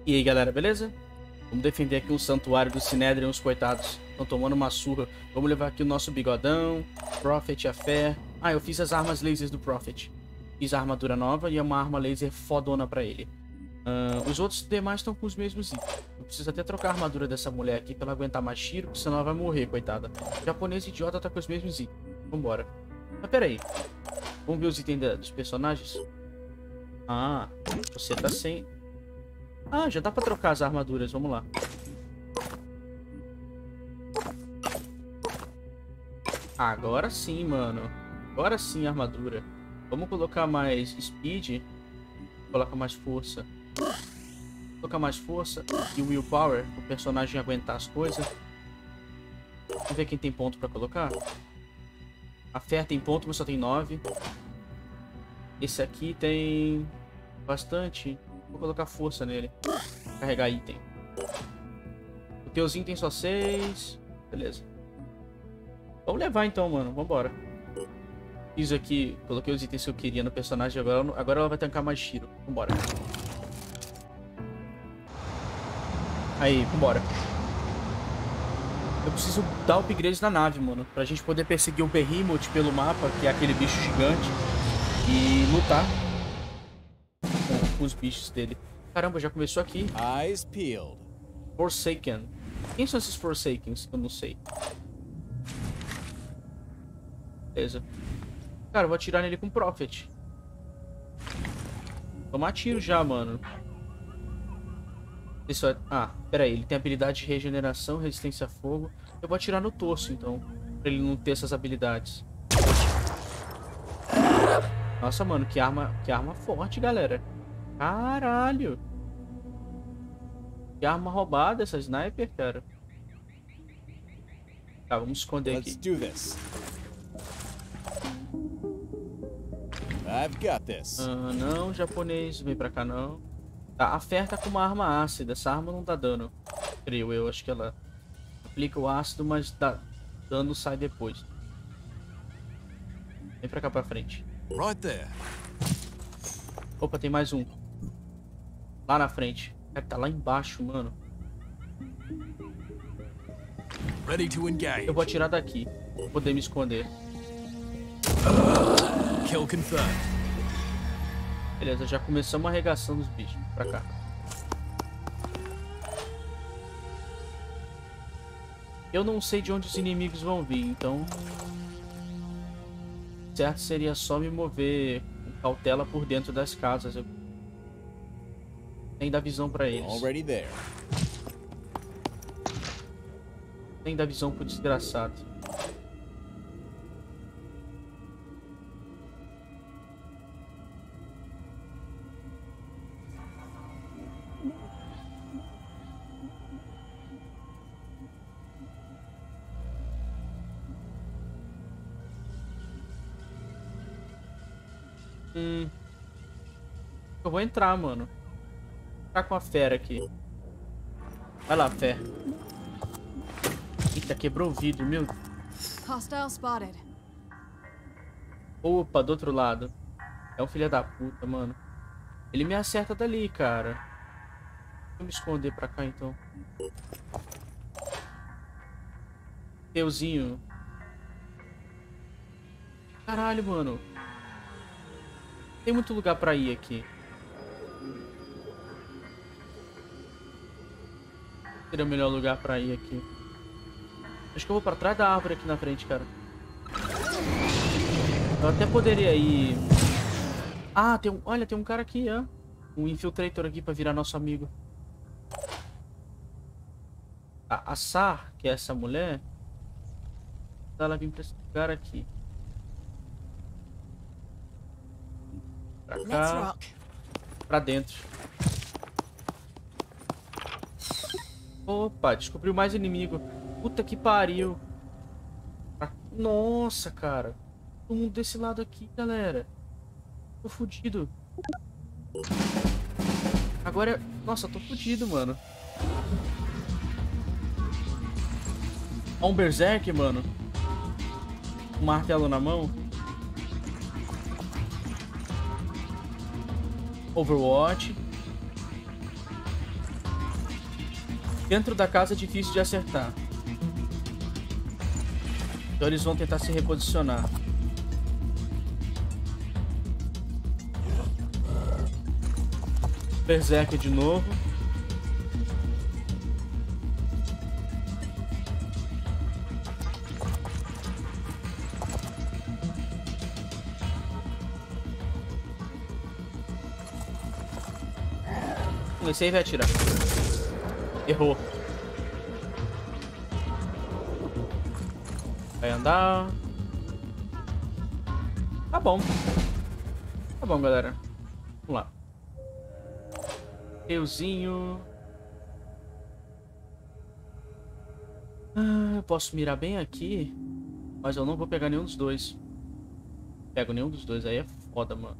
E aí galera, beleza? Vamos defender aqui o santuário do Sinédrio, os coitados estão tomando uma surra. Vamos levar aqui o nosso bigodão, Prophet, a fé. Ah, eu fiz as armas lasers do Prophet. Fiz a armadura nova e uma arma laser fodona pra ele. Os outros demais estão com os mesmos itens. Eu preciso até trocar a armadura dessa mulher aqui pra ela aguentar mais tiro, porque senão ela vai morrer, coitada. O japonês idiota tá com os mesmos itens. Vambora. Mas pera aí. Vamos ver os itens dos personagens? Ah, você tá sem... Ah, já dá pra trocar as armaduras, vamos lá. Agora sim, mano. Agora sim a armadura. Vamos colocar mais speed. Coloca mais força. Colocar mais força e willpower, o personagem aguentar as coisas. Vamos ver quem tem ponto pra colocar. A Fer tem ponto, mas só tem 9. Esse aqui tem bastante. Vou colocar força nele. Carregar item. O teuzinho tem só 6. Beleza. Vamos levar então, mano. Vambora. Fiz aqui, coloquei os itens que eu queria no personagem. Agora ela vai tancar mais tiro. Vambora. Aí, vambora. Eu preciso dar upgrades na nave, mano. Pra gente poder perseguir o Behemoth pelo mapa, que é aquele bicho gigante. E lutar com os bichos dele. Caramba, já começou aqui. Eyes peeled. Forsaken. Quem são esses Forsakens? Eu não sei. Beleza. Cara, eu vou atirar nele com Prophet. Tomar tiro já, mano. Isso Ah, pera aí. Ele tem habilidade de regeneração, resistência a fogo. Eu vou atirar no torso, então. Pra ele não ter essas habilidades. Nossa, mano, que arma forte, galera. Caralho. Que arma roubada essa sniper, cara. Tá, vamos esconder aqui. Let's do this. I've got this. Não, japonês, vem pra cá não. Tá, a Fer tá com uma arma ácida. Essa arma não dá dano. Creio eu, acho que ela aplica o ácido, mas dano sai depois. Vem pra cá pra frente. Right there. Opa, tem mais um. Lá na frente. Cara, tá lá embaixo, mano. Ready to engage. Eu vou atirar daqui. Pra poder me esconder. Kill confirmed. Beleza, já começamos a arregação dos bichos. Pra cá. Eu não sei de onde os inimigos vão vir, então... certo seria só me mover com cautela por dentro das casas. Tem da visão pra eles. Already there. Tem da visão pro desgraçado. Eu vou entrar, mano. Tá com a fera aqui. Vai lá, fé. Eita, quebrou o vidro, meu. Hostile spotted. Opa, do outro lado. É um filho da puta, mano. Ele me acerta dali, cara. Deixa eu me esconder pra cá, então. Teuzinho. Caralho, mano. Tem muito lugar pra ir aqui. Seria o melhor lugar pra ir aqui. Acho que eu vou pra trás da árvore aqui na frente, cara. Eu até poderia ir... Ah, olha, tem um cara aqui, ó. Um infiltrator aqui pra virar nosso amigo. A Sar, que é essa mulher... ela vem pra esse lugar aqui. Pra cá. Pra dentro. Opa, descobriu mais inimigo. Puta que pariu. Nossa, cara. Todo mundo desse lado aqui, galera. Tô fudido. Agora... Nossa, tô fudido, mano. Ó, um berserk, mano. Um martelo na mão. Overwatch. Dentro da casa é difícil de acertar. Então eles vão tentar se reposicionar. Berserker de novo. Esse aí vai atirar. Errou. Vai andar. Tá bom. Tá bom, galera. Vamos lá. Euzinho. Eu posso mirar bem aqui. Mas eu não vou pegar nenhum dos dois. Pego nenhum dos dois. Aí é foda, mano.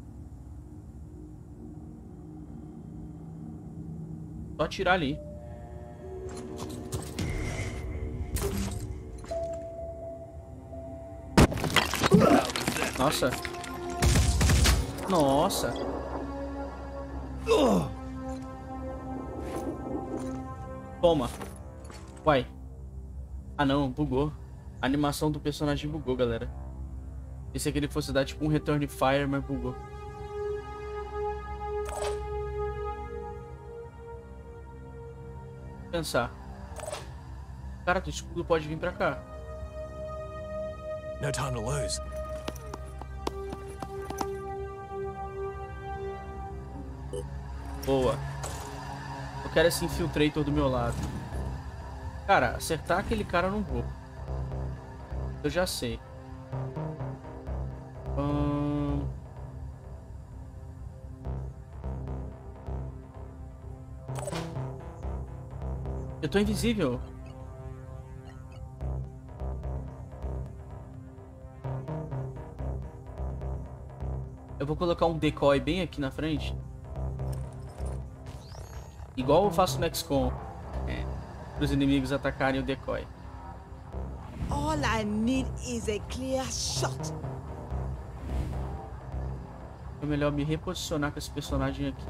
Só atirar ali. Nossa. Nossa. Toma. Uai. Ah não, bugou. A animação do personagem bugou, galera. Esse aqui ele fosse dar tipo um Return Fire, mas bugou. Pensar. Cara, do escudo pode vir pra cá. No time to lose. Boa. Eu quero esse Infiltrator do meu lado. Cara, acertar aquele cara eu não vou. Eu já sei. Eu tô invisível. Eu vou colocar um decoy bem aqui na frente. Igual eu faço no XCOM. Para os inimigos atacarem o decoy. All I need is a clear shot. É melhor me reposicionar com esse personagem aqui.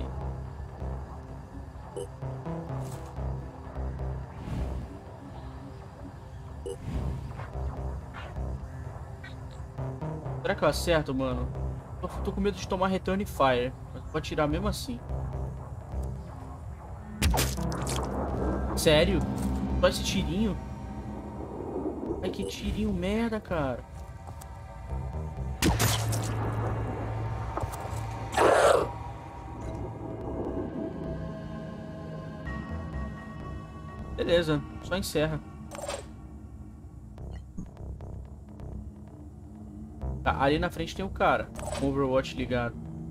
Será que eu acerto, mano? Tô com medo de tomar Return Fire. Mas vou atirar mesmo assim. Sério? Só esse tirinho? Ai, que tirinho merda, cara. Beleza, só encerra. Tá, ali na frente tem o cara com o Overwatch ligado.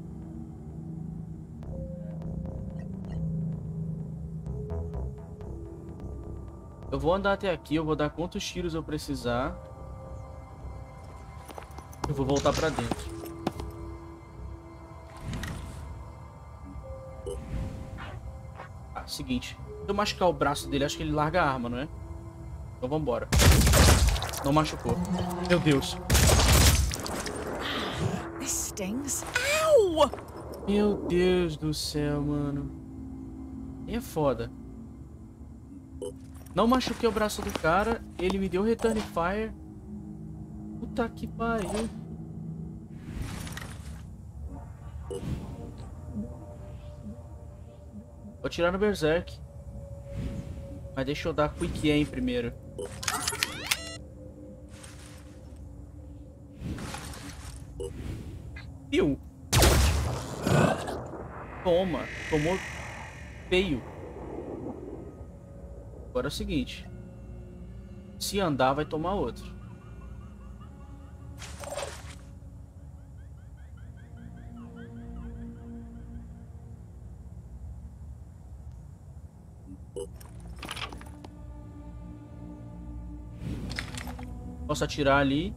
Eu vou andar até aqui, eu vou dar quantos tiros eu precisar. Eu vou voltar pra dentro. Seguinte. Se eu machucar o braço dele, acho que ele larga a arma, não é? Então vambora. Não machucou. Meu Deus. This stings. Ow! Meu Deus do céu, mano. É foda. Não machuquei o braço do cara. Ele me deu Return Fire. Puta que pariu. Vou atirar no Berserk. Mas deixa eu dar Quick Aim primeiro. Piu. Toma. Tomou feio. Agora é o seguinte. Se andar, vai tomar outro. Posso atirar ali.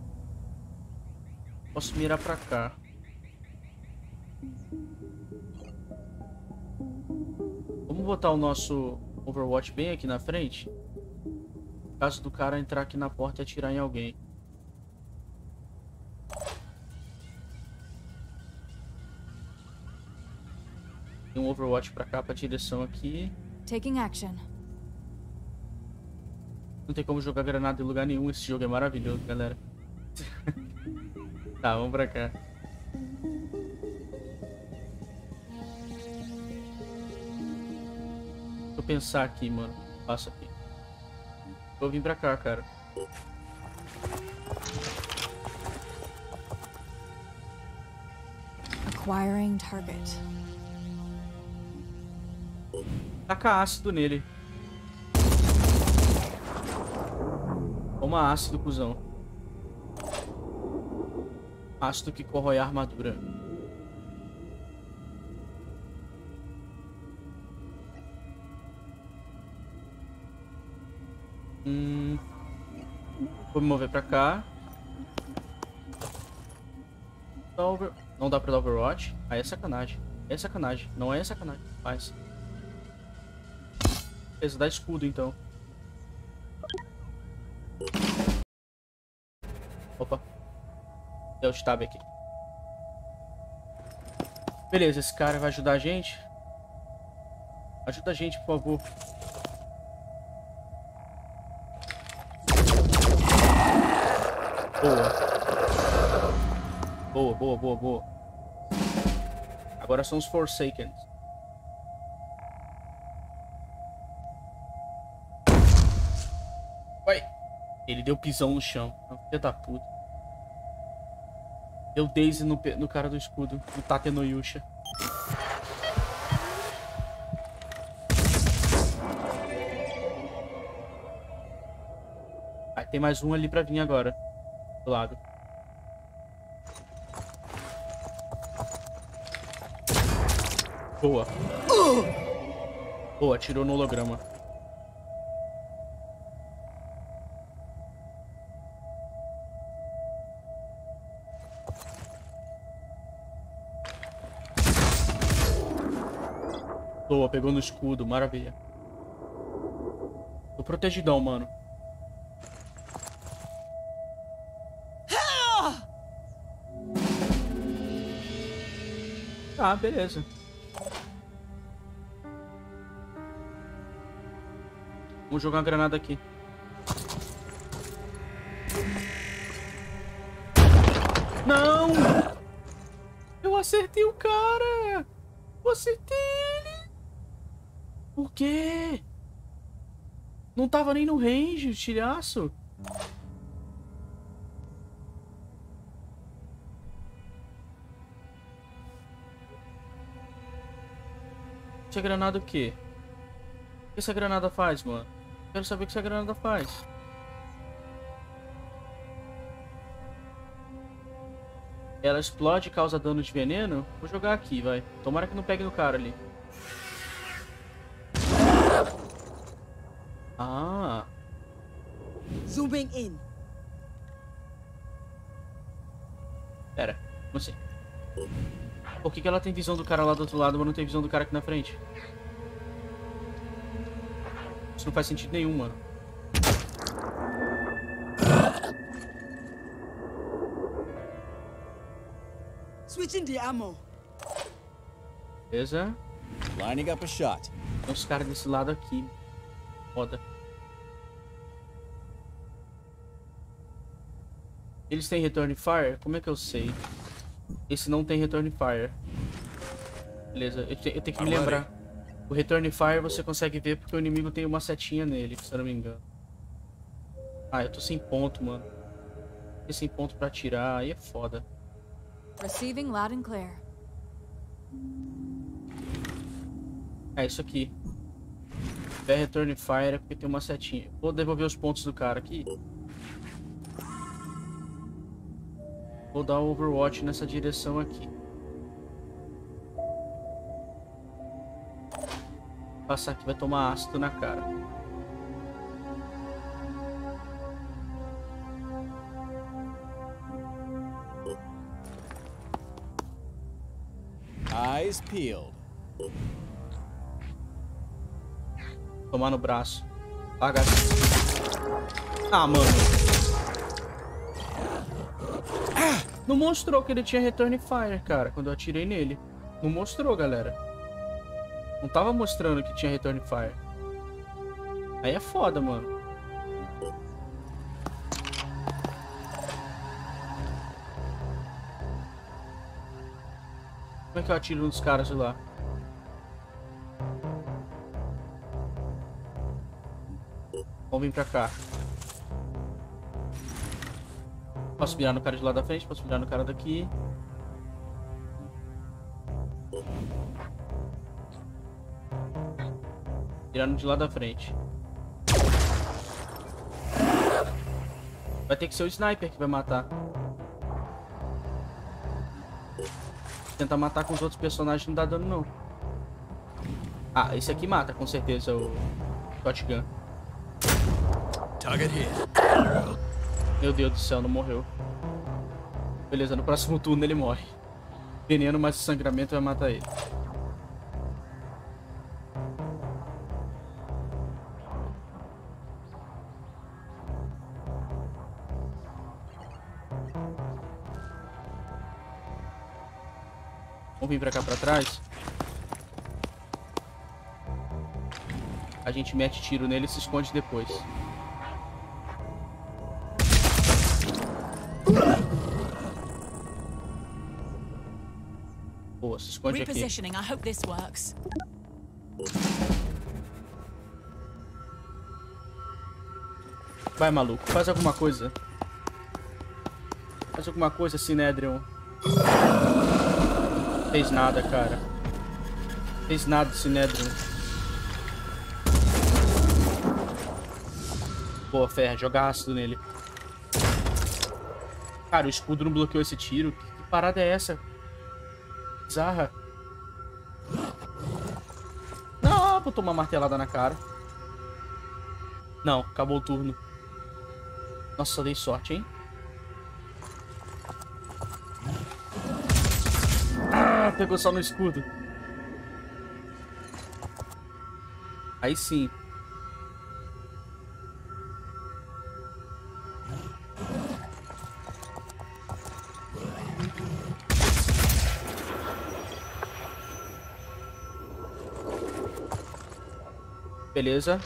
Posso mirar pra cá. Vamos botar o nosso Overwatch bem aqui na frente. Caso do cara entrar aqui na porta e atirar em alguém. Tem um Overwatch pra cá, pra direção aqui. Taking action. Não tem como jogar granada em lugar nenhum. Esse jogo é maravilhoso, galera. Tá, vamos pra cá. Deixa eu pensar aqui, mano. Passa aqui. Vou vir pra cá, cara. Acquiring target. Taca ácido nele. Toma ácido, cuzão. Ácido que corrói a armadura. Vou me mover pra cá. Não dá pra dar Overwatch. Aí é sacanagem. É sacanagem. Não é sacanagem. Faz. Beleza, dá escudo então. Opa. Deu o tab aqui. Beleza, esse cara vai ajudar a gente. Ajuda a gente, por favor. Boa. Boa. Agora são os Forsaken. Vai. Ele deu pisão no chão. Filha da puta. Deu Daisy no cara do escudo. No Tate no Yusha. Aí tem mais um ali pra vir agora. Do lado. Boa. Boa, atirou no holograma. Boa, pegou no escudo, maravilha. Tô protegidão, mano. Tá, beleza. Vamos jogar uma granada aqui. Não! Eu acertei o cara! Eu acertei ele! Por quê? Não tava nem no range, o tilhaço. Essa granada o quê? O que essa granada faz, mano? Quero saber o que essa granada faz. Ela explode e causa dano de veneno? Vou jogar aqui, vai. Tomara que não pegue no cara ali. Ah. Zooming in. Pera, como assim? Por que ela tem visão do cara lá do outro lado, mas não tem visão do cara aqui na frente? Isso não faz sentido nenhum, mano. Switching the ammo. Beleza? Lining up a shot. Tem uns caras desse lado aqui. Foda. Eles têm Return Fire? Como é que eu sei? Esse não tem Return Fire. Beleza, eu tenho que me lembrar. O Return Fire você consegue ver porque o inimigo tem uma setinha nele, se eu não me engano. Ah, eu tô sem ponto, mano. Tô sem ponto pra atirar, aí é foda. Receiving loud and clear. É isso aqui. Se tiver Return Fire é porque tem uma setinha. Vou devolver os pontos do cara aqui. Vou dar o Overwatch nessa direção aqui. Passar aqui vai tomar ácido na cara. Eyes peeled. Tomar no braço. Paga. Ah, mano. Não mostrou que ele tinha Return Fire, cara, quando eu atirei nele. Não mostrou, galera. Não tava mostrando que tinha Return Fire. Aí é foda, mano. Como é que eu atiro nos caras de lá? Vamos vir pra cá. Posso virar no cara de lá da frente, posso virar no cara daqui. Virando de lá da frente. Vai ter que ser o sniper que vai matar. Tentar matar com os outros personagens não dá dano não. Ah, esse aqui mata com certeza o shotgun. Target here. Meu Deus do céu, não morreu. Beleza, no próximo turno ele morre. Veneno mais sangramento vai matar ele. Vamos vir pra cá pra trás. A gente mete tiro nele e se esconde depois. Boa, se esconde aqui. Repositioning. I hope this works. Vai, maluco, faz alguma coisa. Faz alguma coisa, Synedrion. Fez nada, cara. Fez nada, Synedrion. Boa, Ferra, joga ácido nele. Cara, o escudo não bloqueou esse tiro. Que parada é essa? Bizarra. Não, vou tomar uma martelada na cara. Não, acabou o turno. Nossa, dei sorte, hein? Ah, pegou só no escudo. Aí sim. Beleza.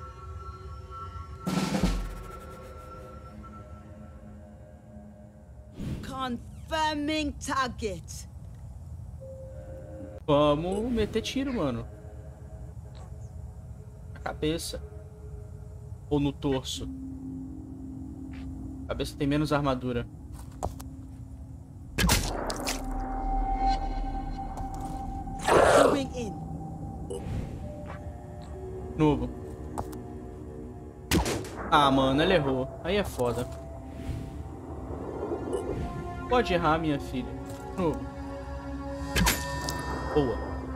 Confirming target. Vamos meter tiro, mano. Na cabeça. Ou no torso. A cabeça tem menos armadura. Going in. Novo. Ah, mano, ele errou. Aí é foda. Pode errar, minha filha. Novo. Boa.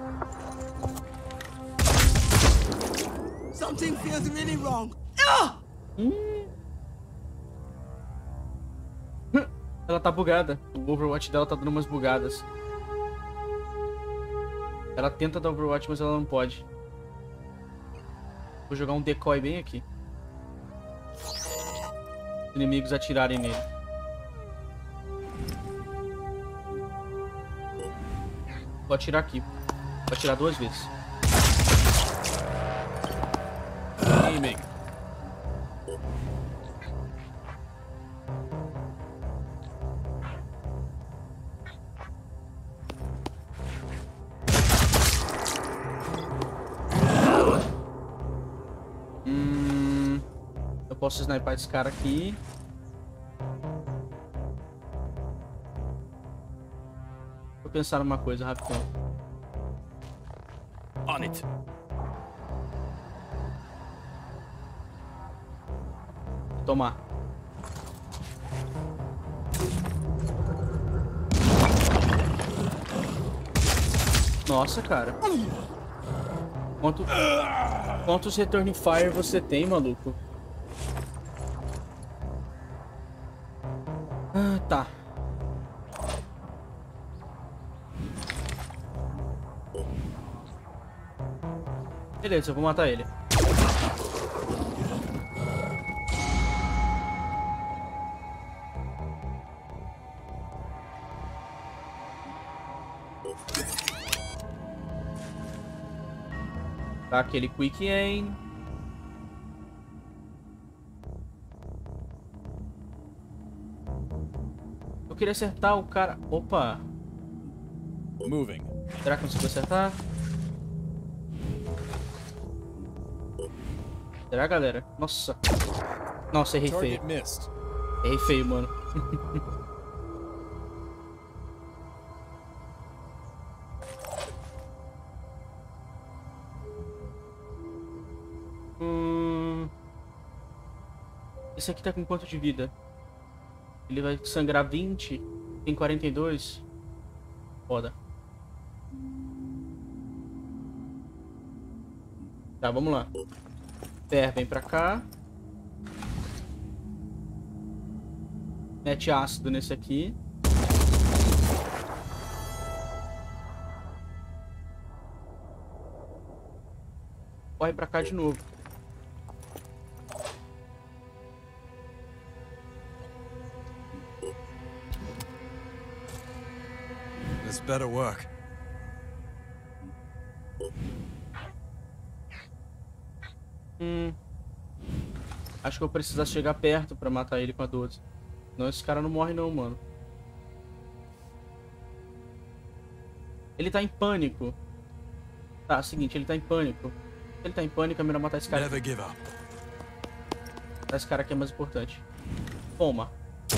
Something feels really wrong. Ela tá bugada. O Overwatch dela tá dando umas bugadas. Ela tenta dar Overwatch, mas ela não pode. Vou jogar um decoy bem aqui. Os inimigos atirarem nele. Vou atirar aqui. Vou atirar 2 vezes. Aiming. Eu posso snipar esse cara aqui. Vou pensar numa coisa rapidão. On it. Tomar. Nossa, cara. Quantos Return Fire você tem, maluco? Ah, tá. Beleza, eu vou matar ele. Tá aquele quick aim. Eu queria acertar o cara. Opa! Moving. Será que consigo acertar? Será, galera? Nossa. Nossa, errei feio. Target missed. Errei feio, mano. Esse aqui tá com quanto de vida? Ele vai sangrar 20. Tem 42. Foda. Tá, vamos lá. Fer, vem pra cá. Mete ácido nesse aqui. Corre pra cá de novo. This better work. Acho que eu vou precisar chegar perto pra matar ele com a 12. Não, esse cara não morre não, mano. Ele tá em pânico. Tá, seguinte, ele tá em pânico. Se ele tá em pânico, é melhor matar esse cara. Never give up. Matar esse cara aqui é mais importante. Toma.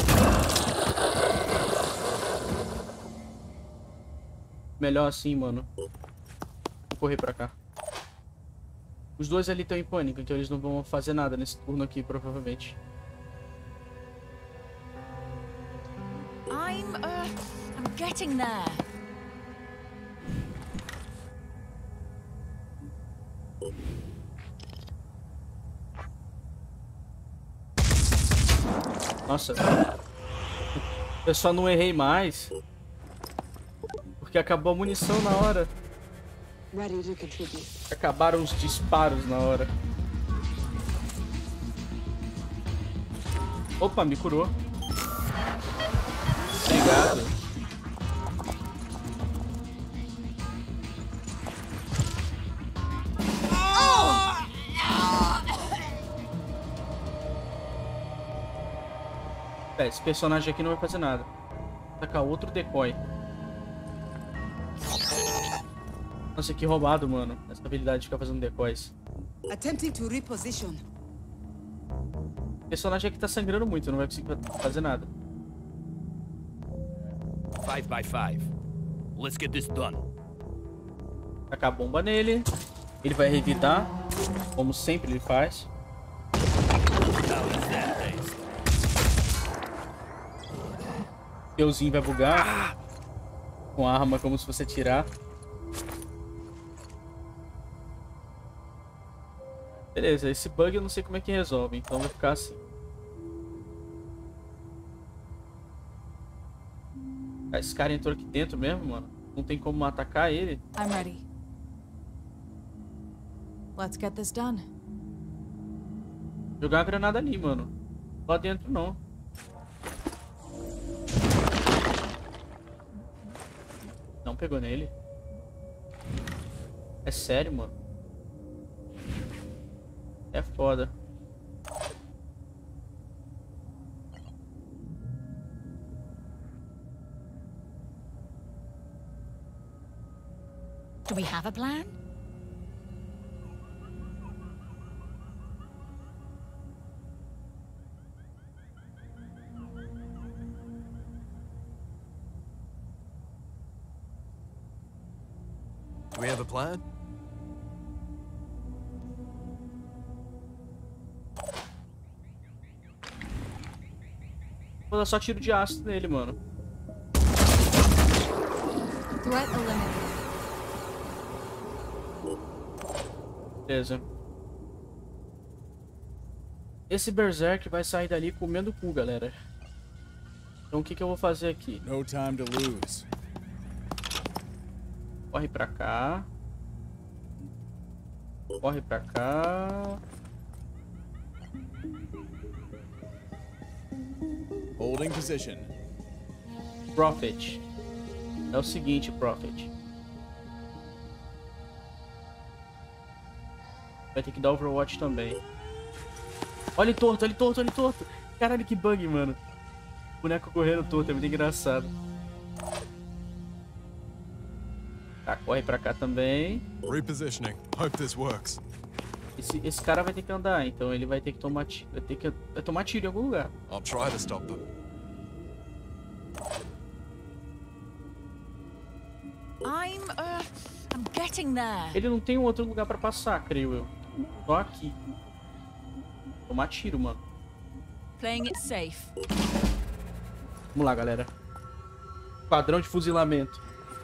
Melhor assim, mano. Vou correr pra cá. Os dois ali estão em pânico, então eles não vão fazer nada nesse turno aqui, provavelmente. I'm getting there. Nossa. Eu só não errei mais. Porque acabou a munição na hora. Ready to contribute. Acabaram os disparos na hora. Opa, me curou. Obrigado. Esse personagem aqui não vai fazer nada. Vou tacar outro decoy. Nossa, que roubado, mano. Essa habilidade de ficar fazendo decoys. Attempting to reposition. O personagem aqui tá sangrando muito, não vai conseguir fazer nada. 5 by 5. Let's get this done. Tacar a bomba nele. Ele vai revidar, como sempre ele faz. Teuzinho vai bugar com a arma como se você tirar. Beleza, esse bug eu não sei como é que resolve, então vai ficar assim. Esse cara entrou aqui dentro mesmo, mano. Não tem como atacar ele. I'm ready. Let's get this done. Jogar uma granada ali, mano. Lá dentro não. Não pegou nele. É sério, mano. É foda. Do we have a plan? Do we have a plan? Vou dar só tiro de ácido nele, mano. Threat eliminated. Beleza. Esse Berserk vai sair dali comendo o cu, galera. Então o que eu vou fazer aqui? No time to lose. Corre pra cá. Corre pra cá. Holding position. Prophet. É o seguinte, Prophet. Vai ter que dar Overwatch também. Olha ele torto, olha ele torto, olha ele torto. Caralho, que bug, mano. O boneco correndo torto, é muito engraçado. Tá, corre pra cá também. Repositioning. Hope this works. Esse cara vai ter que andar, então ele vai ter que tomar tiro. Vai tomar tiro em algum lugar. I'll try to stop them. I'm getting there. Ele não tem um outro lugar pra passar, creio eu. Só aqui. Tomar tiro, mano. Playing it safe. Vamos lá, galera. Padrão de fuzilamento.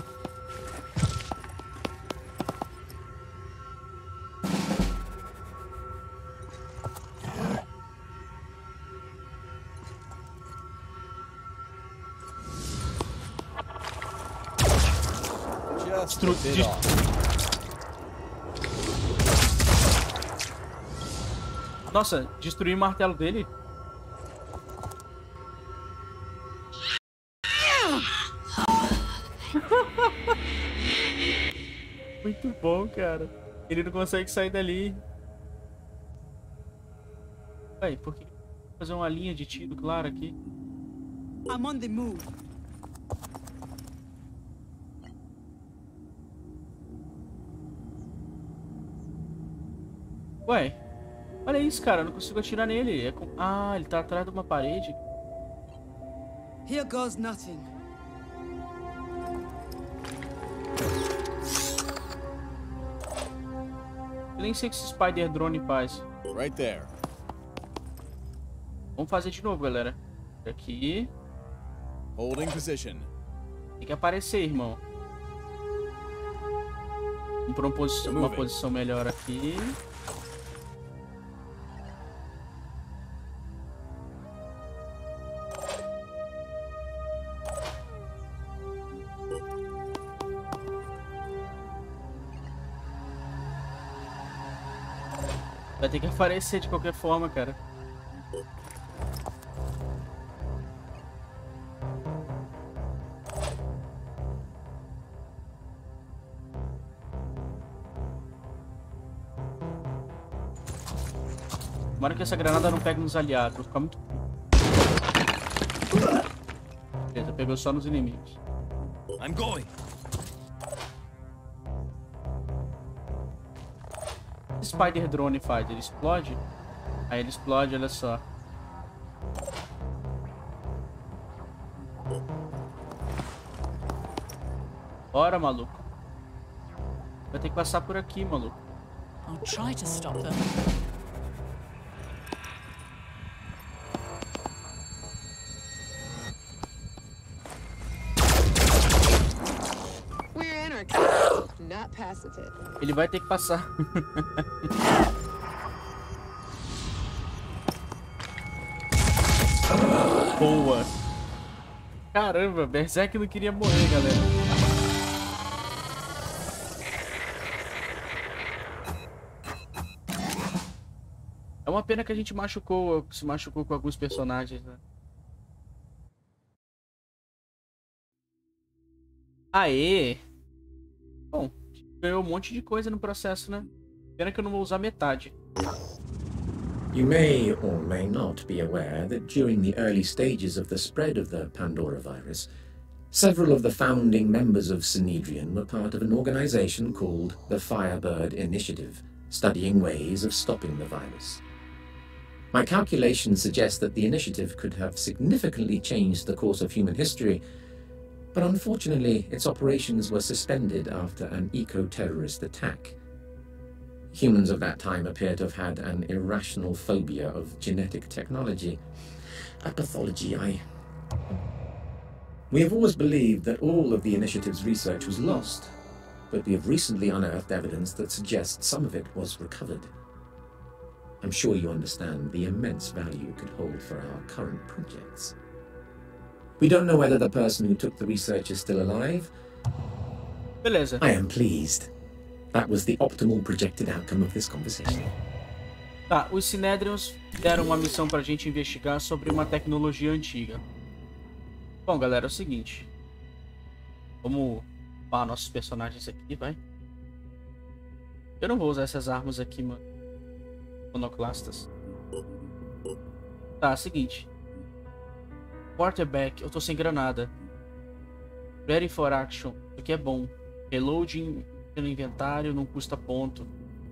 Nossa, destruir o martelo dele? Muito bom, cara. Ele não consegue sair dali. Vai, por que fazer uma linha de tiro clara aqui? I'm on the move. Ué, olha isso, cara. Eu não consigo atirar nele. Ah, ele tá atrás de uma parede. Here goes nothing. Eu nem sei o que esse Spider Drone faz. Right there. Vamos fazer de novo, galera. Aqui. Holding position. Tem que aparecer, irmão. Vamos pra uma posição melhor aqui. Vai ter que aparecer de qualquer forma, cara. Tomara que essa granada não pegue nos aliados. Vou ficar muito... Beleza, pegou só nos inimigos. I'm going. O que Spider Drone faz? Ele explode? Aí ele explode, olha só. Bora, maluco. Vai ter que passar por aqui, maluco. I'll try to stop them. We're anarchists, not pacifists. Ele vai ter que passar. Boa. Caramba, Berserk não queria morrer, galera. É uma pena que a gente se machucou com alguns personagens, né? Aê! Bom, ganhou um monte de coisa no processo, né? Pena que eu não vou usar metade. You may or may not be aware that during the early stages of the spread of the Pandora virus, several of the founding members of Synedrion were part of an organization called the Firebird Initiative, studying ways of stopping the virus. My calculations suggest that the initiative could have significantly changed the course of human history, but unfortunately its operations were suspended after an eco-terrorist attack. Humans of that time appear to have had an irrational phobia of genetic technology, a pathology We have always believed that all of the initiative's research was lost, but we have recently unearthed evidence that suggests some of it was recovered. I'm sure you understand the immense value it could hold for our current projects. We don't know whether the person who took the research is still alive. Beleza. I am pleased. That was the optimal projected outcome of this conversation. Tá, os Synedrions deram uma missão pra gente investigar sobre uma tecnologia antiga. Bom, galera, é o seguinte. Vamos upar nossos personagens aqui, vai. Eu não vou usar essas armas aqui, mano. Monoclastas. Tá, seguinte. Quarterback, eu tô sem granada. Ready for action. Isso aqui é bom. Reloading no inventário, não custa ponto.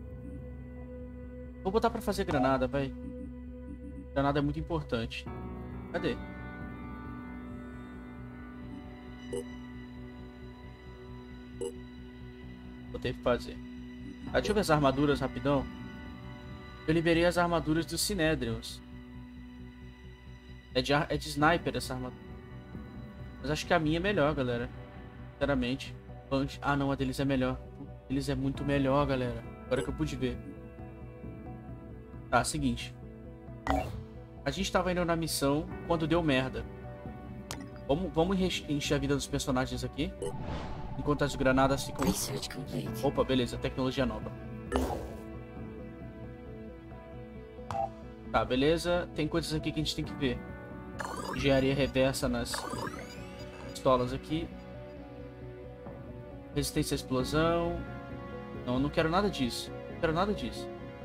Vou botar pra fazer granada, vai. Granada é muito importante. Cadê? Vou ter que fazer. Ah, deixa eu ver as armaduras rapidão. Eu liberei as armaduras dos Synedrions. É de sniper essa armadura. Mas acho que a minha é melhor, galera. Sinceramente. Ah, não, a deles é melhor. Eles é muito melhor, galera. Agora que eu pude ver. Tá, seguinte. A gente tava indo na missão quando deu merda. Vamos encher a vida dos personagens aqui. Enquanto as granadas ficam... Opa, beleza. Tecnologia nova. Tá, beleza. Tem coisas aqui que a gente tem que ver. Engenharia reversa nas pistolas aqui. Resistência à explosão. Não, eu não quero nada disso. Não quero nada disso.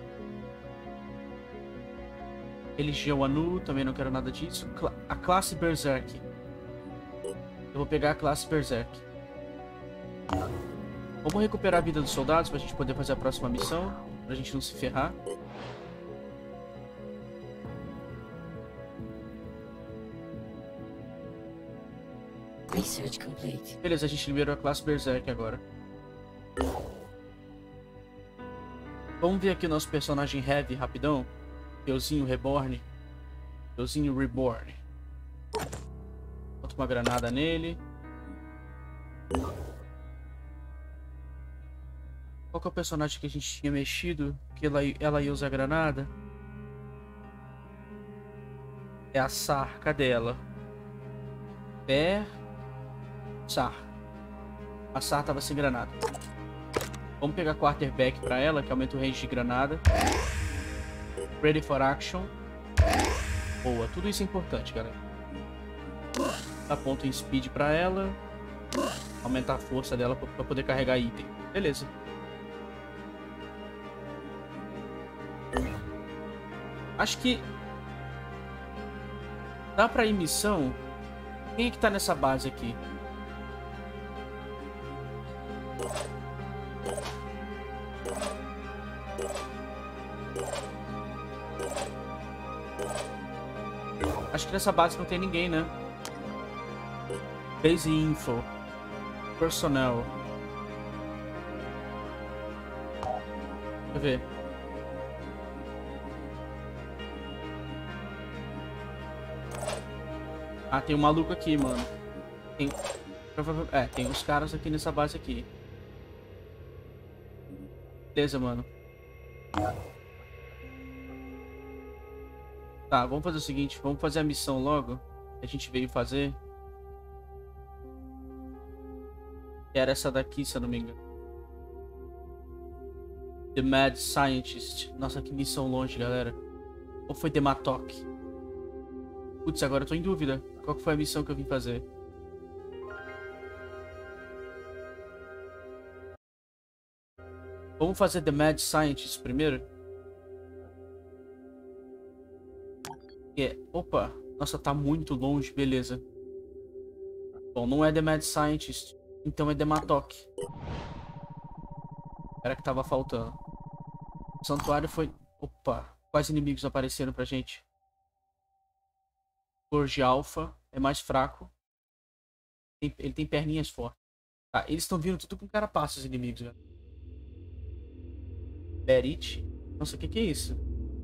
Religião Anu, também não quero nada disso. A classe Berserk. Eu vou pegar a classe Berserk. Vamos recuperar a vida dos soldados pra gente poder fazer a próxima missão. Pra gente não se ferrar. Research complete. Beleza, a gente liberou a classe Berserk agora. Vamos ver aqui o nosso personagem Heavy rapidão. Euzinho Reborn. Euzinho Reborn. Bota uma granada nele. Qual que é o personagem que a gente tinha mexido? Que ela ia usar a granada? É a Sar. Cadê ela? Sar. A Sar tava sem granada. Vamos pegar quarterback pra ela, que aumenta o range de granada. Ready for action. Boa, tudo isso é importante, galera. Dá ponto em speed pra ela. Aumentar a força dela pra poder carregar item. Beleza. Acho que dá pra ir missão. Quem é que tá nessa base aqui? Acho que nessa base não tem ninguém, né? Base info. Personnel. Deixa eu ver. Ah, tem um maluco aqui, mano. Tem uns caras aqui nessa base aqui. Beleza, mano. Tá, vamos fazer o seguinte. Vamos fazer a missão logo. Que a gente veio fazer. Que era essa daqui, se eu não me engano. The Mad Scientist. Nossa, que missão longe, galera. Ou foi The Matok? Putz, agora eu tô em dúvida. Qual que foi a missão que eu vim fazer? Vamos fazer The Mad Scientist primeiro? Opa, nossa, tá muito longe, beleza. Bom, não é The Mad Scientist, então é The Matok. Era que tava faltando. O santuário foi... Opa, quais inimigos apareceram pra gente? Forge Alpha é mais fraco. Ele tem perninhas fortes. Tá, eles estão vindo tudo com carapaços, os inimigos, velho. Berit. Nossa, o que é isso?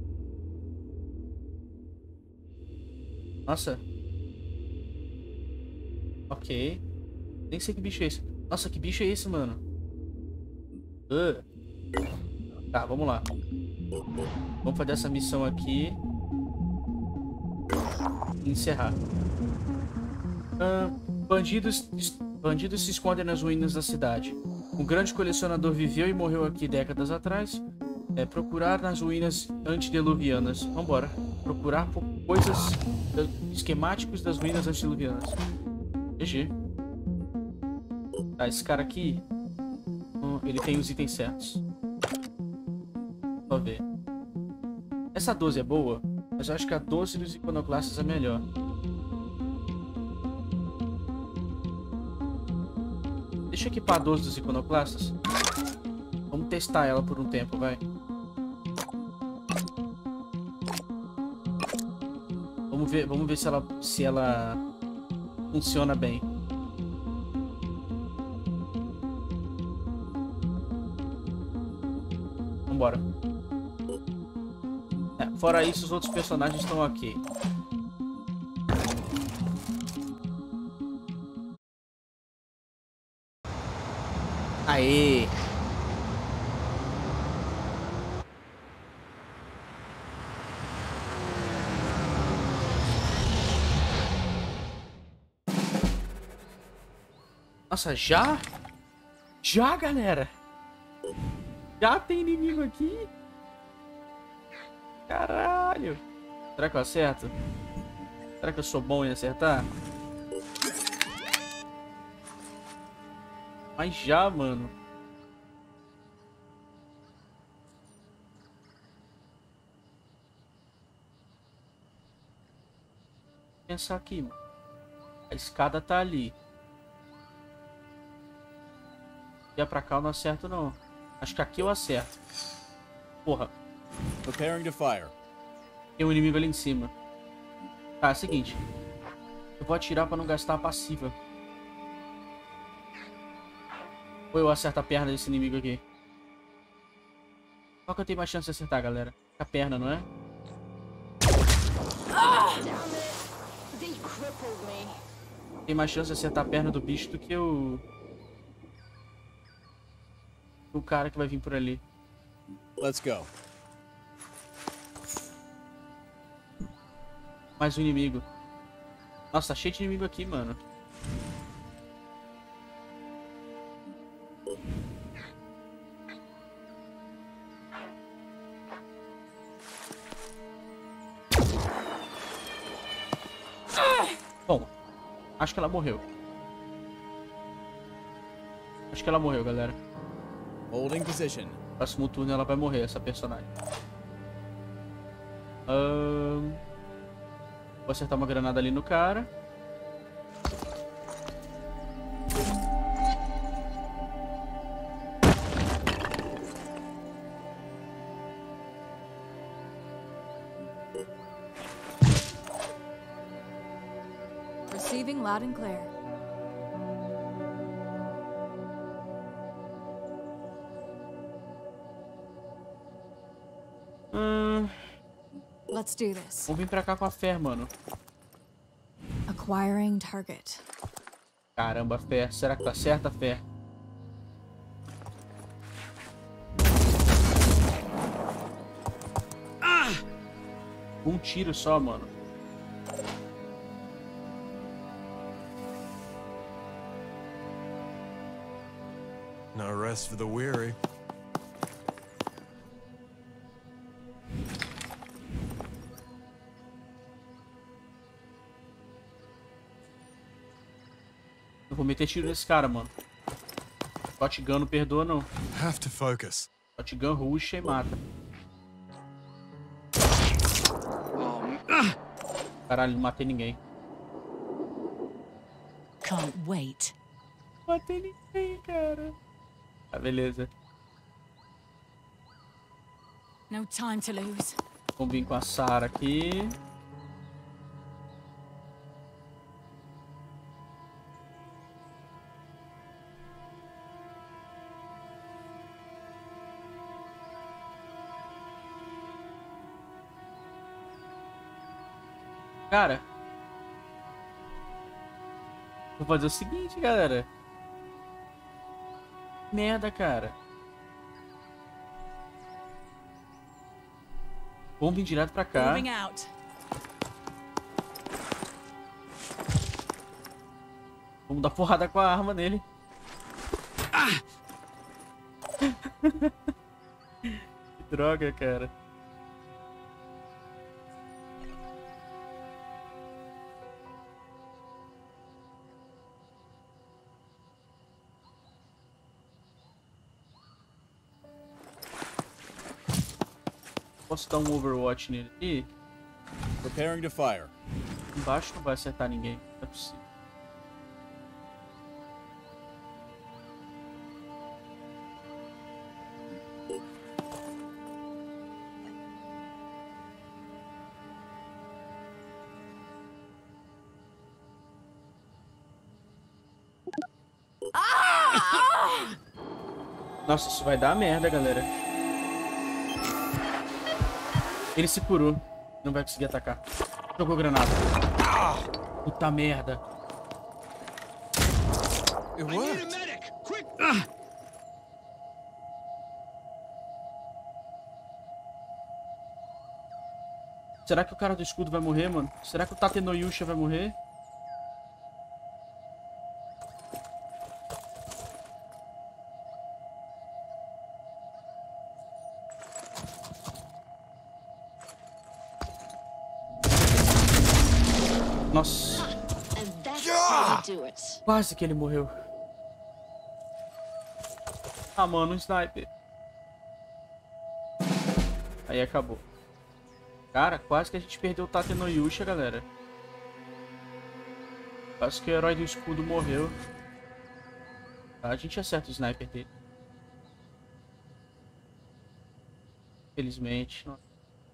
Nossa. Ok. Nem sei que bicho é esse. Nossa, que bicho é esse, mano? Tá, vamos lá. Vamos fazer essa missão aqui. E encerrar. Bandidos se escondem nas ruínas da cidade. Um grande colecionador viveu e morreu aqui décadas atrás. Procurar nas ruínas antediluvianas. Vambora. Procurar por coisas esquemáticos das ruínas antediluvianas. GG. Tá, esse cara aqui, ele tem os itens certos. Só ver. Essa 12 é boa, mas eu acho que a 12 dos iconoclastas é melhor. Deixa eu equipar a 12 dos iconoclastas. Vamos testar ela por um tempo, vai. Vamos ver se ela funciona bem. Vambora. Fora isso, os outros personagens estão ok. Aê! Nossa, já? Já, galera? Já tem inimigo aqui? Caralho! Será que eu acerto? Será que eu sou bom em acertar? Mas já, mano. Vou pensar aqui, mano. A escada tá ali. E pra cá eu não acerto, não. Acho que aqui eu acerto. Porra. Preparing to fire. Tem um inimigo ali em cima. Tá, é o seguinte. Eu vou atirar pra não gastar a passiva. Ou eu acerto a perna desse inimigo aqui? Qual que eu tenho mais chance de acertar, galera? A perna, não é? Tem mais chance de acertar a perna do bicho do que o cara que vai vir por ali. Let's go. Mais um inimigo. Nossa, tá cheio de inimigo aqui, mano. Bom, acho que ela morreu. Acho que ela morreu, galera. Holding position. Próximo turno ela vai morrer, essa personagem. Vou acertar uma granada ali no cara. Receiving loud and clear. Let's do this. Vamos vir pra cá com a fé, mano. Acquiring target. Caramba, fé. Será que tá certa a fé? Um tiro só, mano. No rest for the weary. Eu vou meter tiro nesse cara, mano. Shotgun não perdoa, não. Have to focus. Shotgun ruxa e mata. Caralho, não matei ninguém. Can't wait. Não matei ninguém, cara. Tá, beleza. No time to lose. Vamos vir com a Sarah aqui. Cara, vou fazer o seguinte, galera. Merda, cara. Vamos vir direto pra cá. Moving out. Vamos dar porrada com a arma nele. Que droga, cara. Posso dar um Overwatch nele aqui? Preparing to fire. Embaixo não vai acertar ninguém. Não é possível. Nossa, isso vai dar merda, galera. Ele se curou. Não vai conseguir atacar. Jogou granada. Puta merda. It worked. Será que o cara do escudo vai morrer, mano? Será que o Tatenoyusha vai morrer? Nossa, And that's how you do it. quase que ele morreu. Ah, mano, um sniper. Aí acabou. Cara, quase que a gente perdeu o Tatenoyusha, galera. Quase que o herói do escudo morreu. A gente acerta o sniper dele. Felizmente. Não.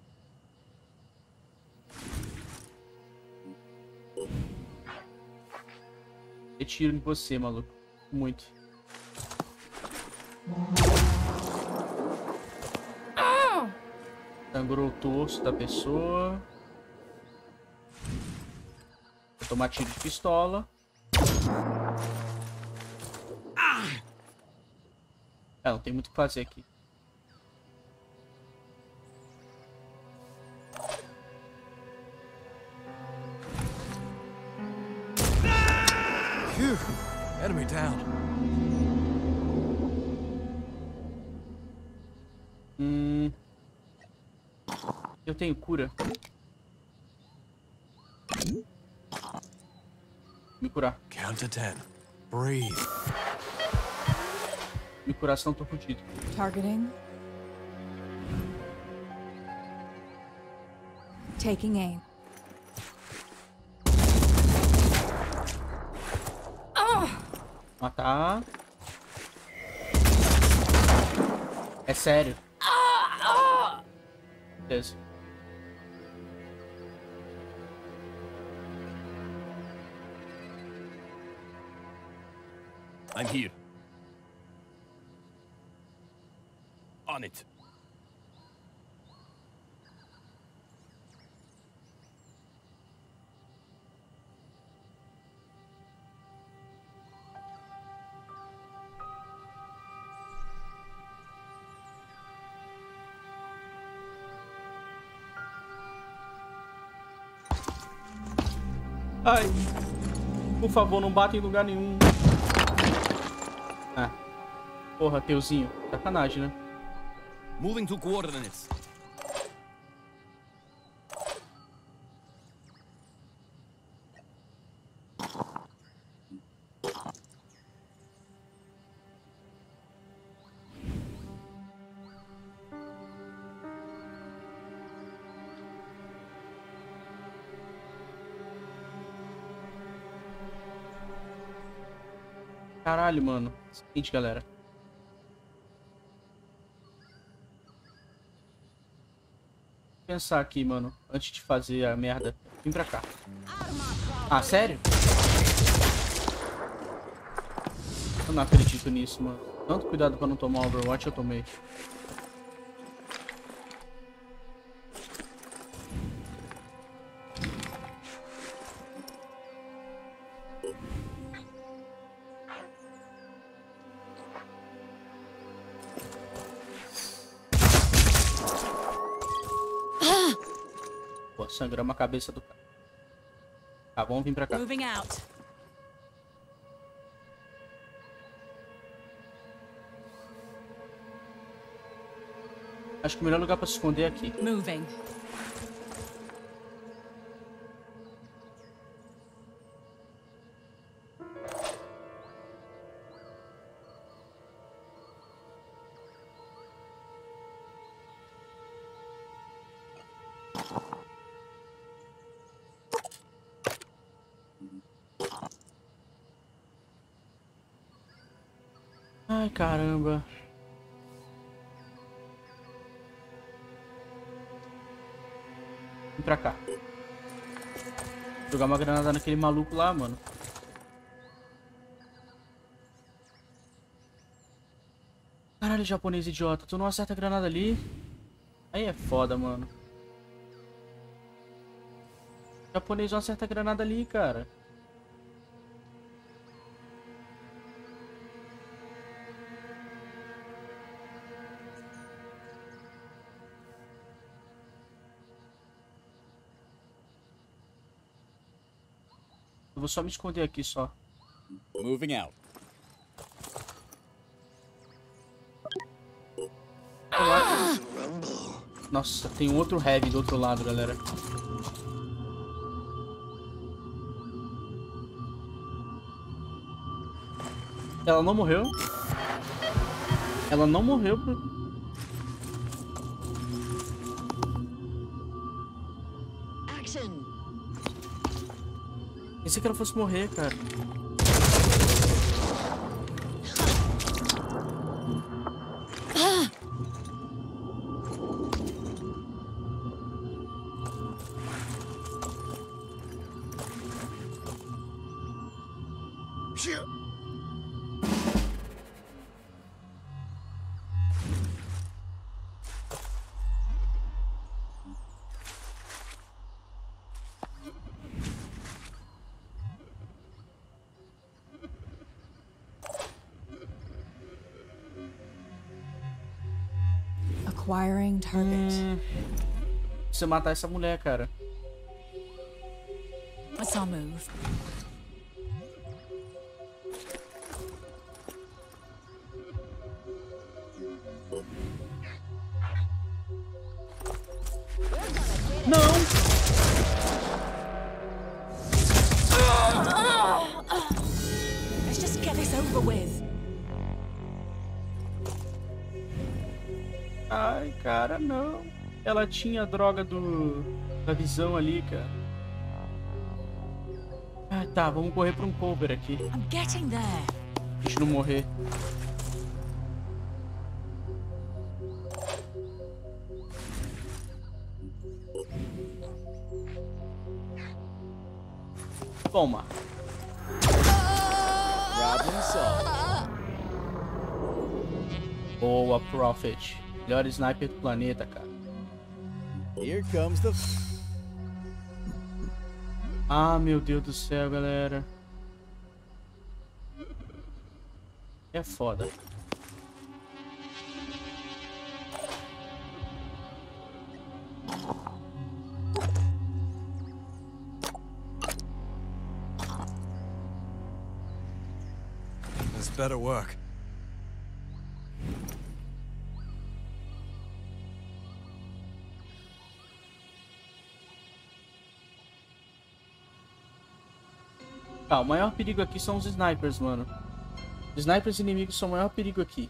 Eu tiro em você, maluco. Muito. Sangrou o torso da pessoa. Vou tomar tiro de pistola. Não tem muito o que fazer aqui. Phew. Enemy down. Eu tenho cura. Me curar. Count to 10. Breathe. Me curar, senão tô fudido. Targeting. Taking aim. Matar. É sério. Beleza. I'm here. On it. Ai. Por favor, não bata em lugar nenhum. Ah. Porra, teuzinho. Sacanagem, né? Moving to coordinates. Caralho, mano. Seguinte, galera. Vou pensar aqui, mano. Antes de fazer a merda. Vim pra cá. Ah, sério? Eu não acredito nisso, mano. Tanto cuidado pra não tomar Overwatch, eu tomei. Pô, sangramos a cabeça do cara. Tá, vamos vir pra cá. Moving out. Acho que o melhor lugar pra se esconder é aqui. Moving. Ai, caramba. Vem pra cá. Jogar uma granada naquele maluco lá, mano. Caralho, japonês idiota. Tu não acerta a granada ali? Aí é foda, mano. O japonês não acerta a granada ali, cara. Eu vou só me esconder aqui só. Moving out. Nossa, tem um outro heavy do outro lado, galera. Ela não morreu. Ela não morreu. Action. Pensei que ela fosse morrer, cara. Acquiring target. Precisa matar essa mulher, cara. What's our move? Let's just get this over with. Ai, cara, não. Ela tinha a droga da visão ali, cara. Ah, tá, vamos correr pra um cover aqui. I'm getting there. Pra gente não morrer. Toma. Problem solved. Boa, Prophet. Melhor sniper do planeta, cara. Here comes the... Ah, meu Deus do céu, galera. É foda. This better work. Ah, o maior perigo aqui são os snipers, mano. Os snipers inimigos são o maior perigo aqui.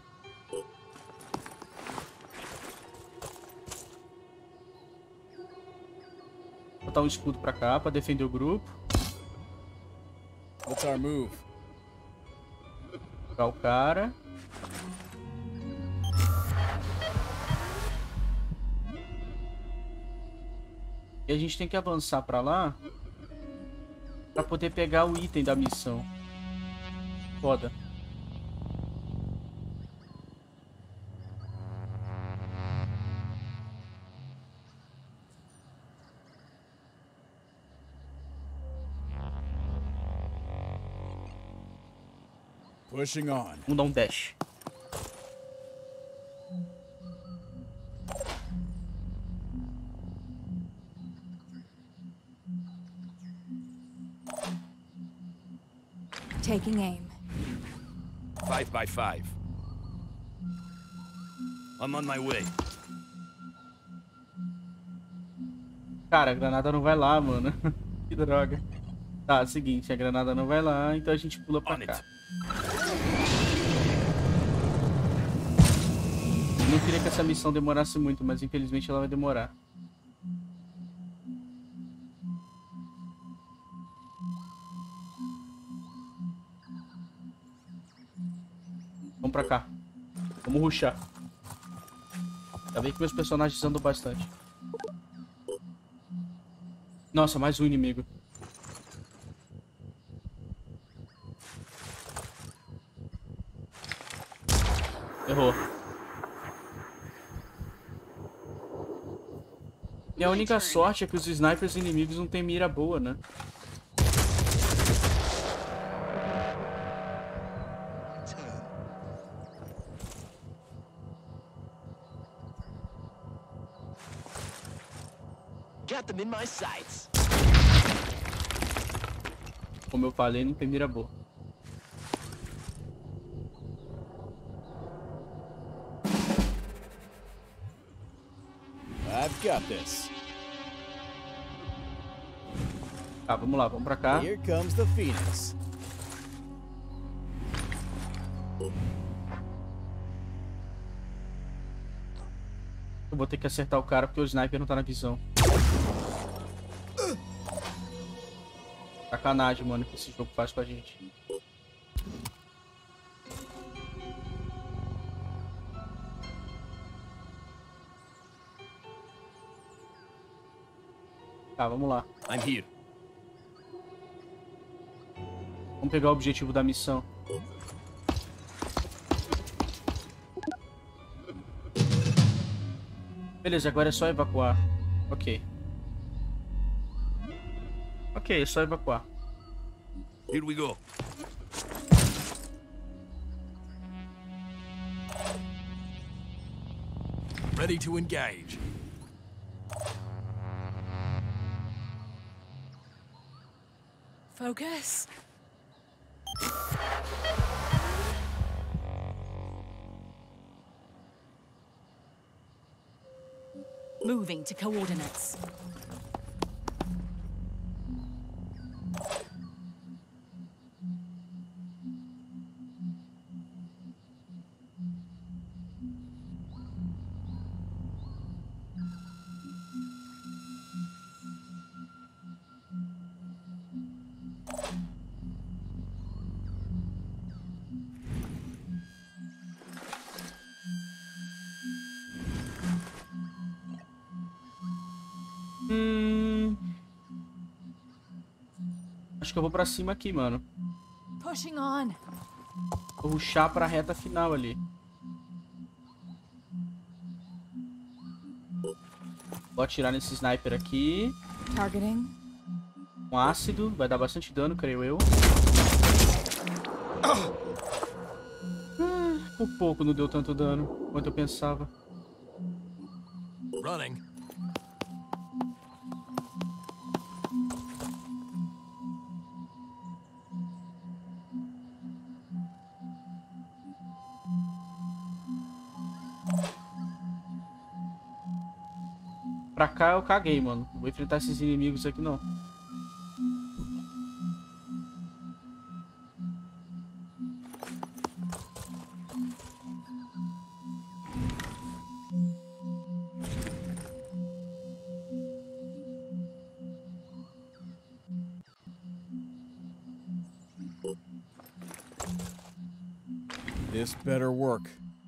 Vou botar um escudo pra cá, pra defender o grupo. What's our move? Pegar o cara. E a gente tem que avançar pra lá pra poder pegar o item da missão. Foda. Pushing on. Vamos dar um dash. Taking aim. 5 by 5. I'm on my way. Cara, a granada não vai lá, mano. Que droga. Tá, seguinte, a granada não vai lá, então a gente pula pra On cá. it. Eu não queria que essa missão demorasse muito, mas infelizmente ela vai demorar. Vamos pra cá. Vamos rushar. Tá bem que meus personagens andam bastante. Nossa, mais um inimigo. Errou. E a única sorte é que os snipers inimigos não tem mira boa, né? Got them in my sights. Como eu falei, não tem mira boa. I've got this. Tá, vamos lá, vamos pra cá. Here comes the Phoenix. Eu vou ter que acertar o cara porque o sniper não tá na visão. Sacanagem, mano, que esse jogo faz com a gente. Tá, vamos lá. I'm here. Vamos pegar o objetivo da missão. Beleza, agora é só evacuar. Ok. Ok, é só evacuar. Here we go. Ready to engage. Focus. Moving to coordinates. Acho que eu vou pra cima aqui, mano. Pushing on. Vou rushar pra reta final ali. Vou atirar nesse sniper aqui. Targeting. Com ácido. Vai dar bastante dano, creio eu. Por pouco não deu tanto dano quanto eu pensava. Running. Pra cá eu caguei, mano. Não vou enfrentar esses inimigos aqui, não. This better work.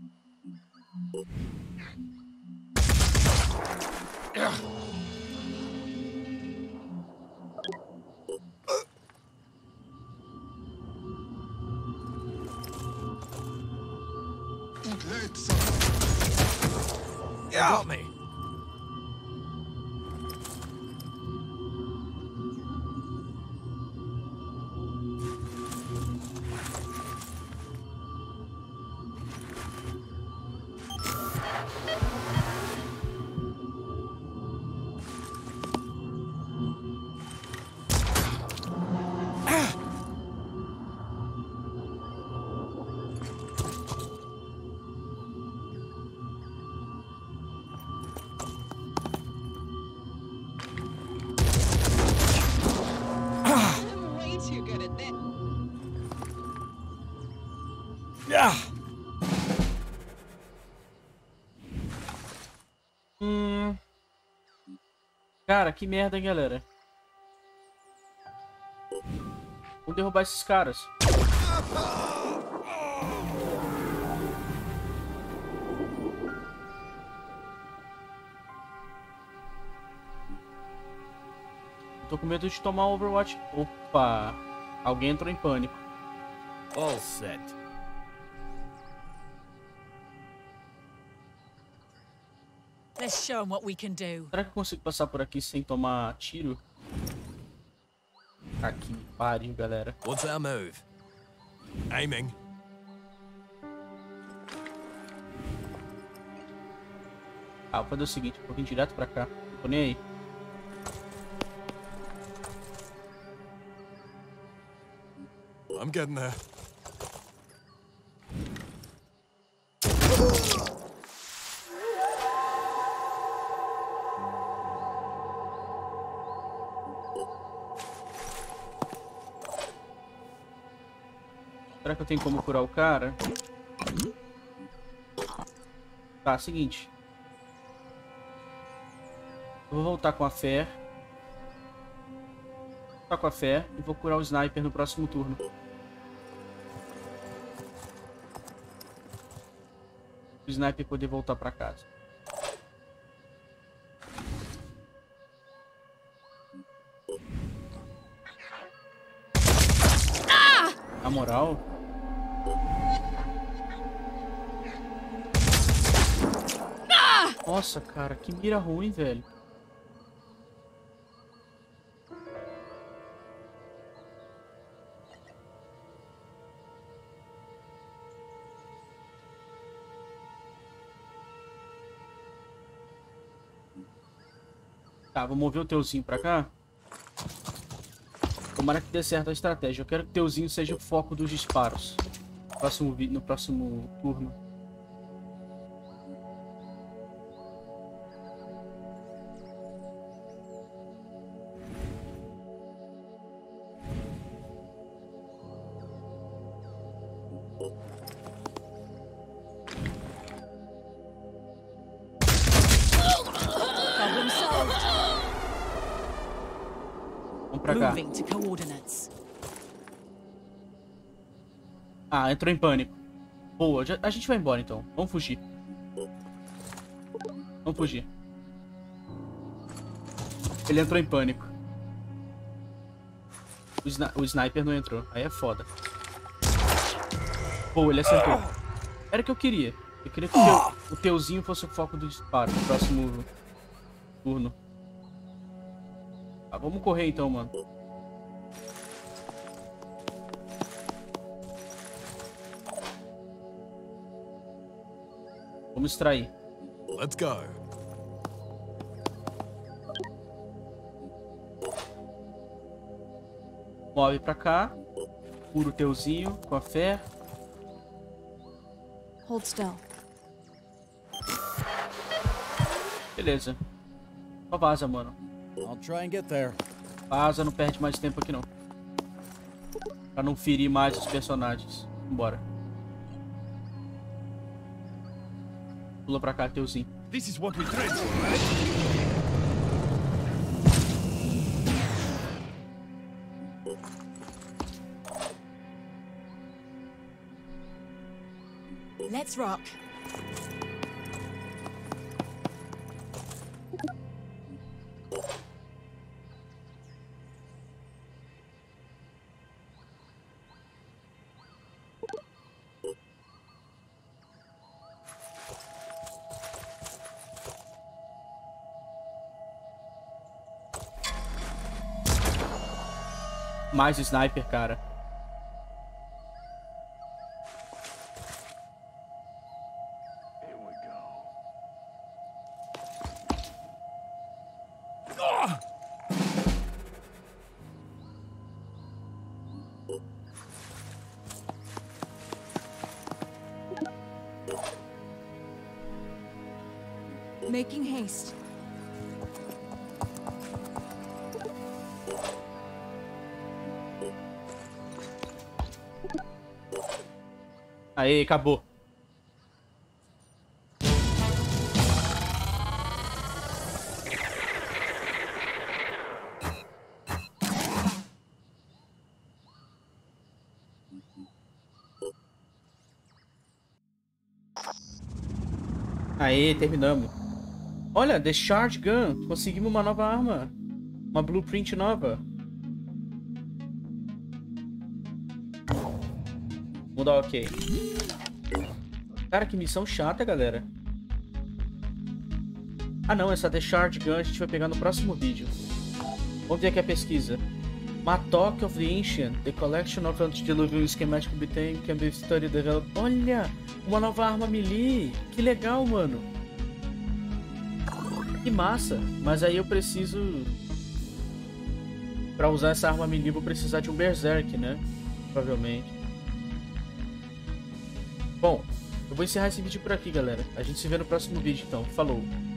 Got me. I'm way too good at this. Cara, que merda, hein, galera. Vamos derrubar esses caras. tô com medo de tomar Overwatch. Opa! Alguém entrou em pânico. All set. Let's show 'em what we can do. Será que eu consigo passar por aqui sem tomar tiro? Aqui, pariu, galera. What's our move? Aiming. Ah, vou fazer o seguinte, vou vir direto pra cá. Não tô nem aí. I'm getting there. Será que eu tenho como curar o cara? Tá, seguinte. Eu vou voltar com a fé. Vou voltar com a fé e vou curar o sniper no próximo turno. O sniper poder voltar pra casa. Na moral. Nossa, cara, que mira ruim, velho. Tá, vou mover o Teuzinho pra cá. Tomara que dê certo a estratégia. Eu quero que o Teuzinho seja o foco dos disparos. No próximo turno. Problem solved. Vamos pra cá. Moving to coordinates. Ah, entrou em pânico. Boa, a gente vai embora então. Vamos fugir. Vamos fugir. Ele entrou em pânico. O sniper não entrou. Aí é foda. Boa, ele acertou. Era o que eu queria. Eu queria que o Teuzinho fosse o foco do disparo no próximo turno. Ah, vamos correr então, mano. Vamos extrair. Let's go. Move pra cá. Cura o Teuzinho com a fé. Hold still. Beleza. Só vaza, mano. I'll try and get there. Vaza, não perde mais tempo aqui não. Pra não ferir mais os personagens. Vambora. Pula pra cá, Teuzinho. This is what we trained for, right? Let's rock. Mais sniper, cara. Here we go. Making haste. Aí, acabou. Aê, terminamos. Olha, The Charge Gun. Conseguimos uma nova arma. Uma blueprint nova. Vou dar ok. Cara, que missão chata, galera. Ah não, essa The Shard Gun a gente vai pegar no próximo vídeo. Vamos ver aqui a pesquisa. Mattock of the Ancient. The collection of antediluvian schematic obtained can be studied and developed. Olha! Uma nova arma melee. Que legal, mano. Que massa. Mas aí eu preciso... Pra usar essa arma melee vou precisar de um Berserk, né? Provavelmente. Bom, eu vou encerrar esse vídeo por aqui, galera. A gente se vê no próximo vídeo, então. Falou!